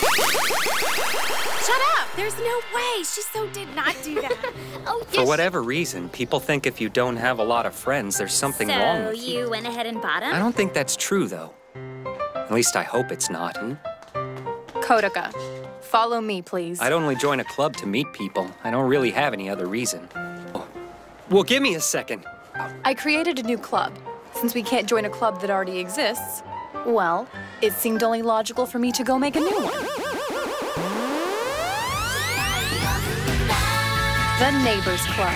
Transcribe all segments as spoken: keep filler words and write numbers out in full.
Shut up! There's no way! She so did not do that. Oh, For whatever reason, people think if you don't have a lot of friends, there's something so wrong with you. you. went ahead and bought him? I don't think that's true, though. At least I hope it's not. Hmm? Kotaka, follow me, please. I'd only join a club to meet people. I don't really have any other reason. Oh. Well, give me a second. I created a new club. Since we can't join a club that already exists, well, it seemed only logical for me to go make a new one. The Neighbors Club.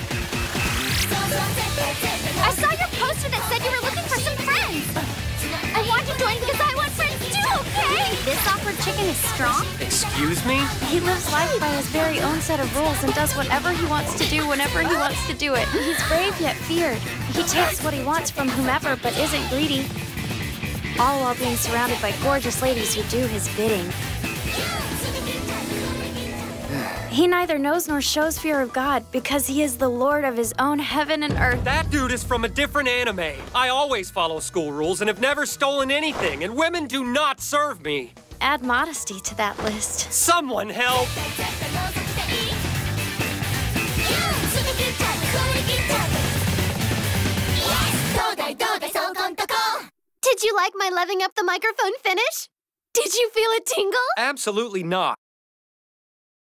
I saw your poster that said you were looking for some friends. I want to join because I want friends too, okay? This awkward chicken is strong. Excuse me? He lives life by his very own set of rules and does whatever he wants to do whenever he wants to do it. He's brave yet feared. He takes what he wants from whomever but isn't greedy. All while being surrounded by gorgeous ladies who do his bidding. He neither knows nor shows fear of God because he is the Lord of his own heaven and earth. That dude is from a different anime. I always follow school rules and have never stolen anything, and women do not serve me. Add modesty to that list. Someone help! Did you like my leving up the microphone finish? Did you feel a tingle? Absolutely not.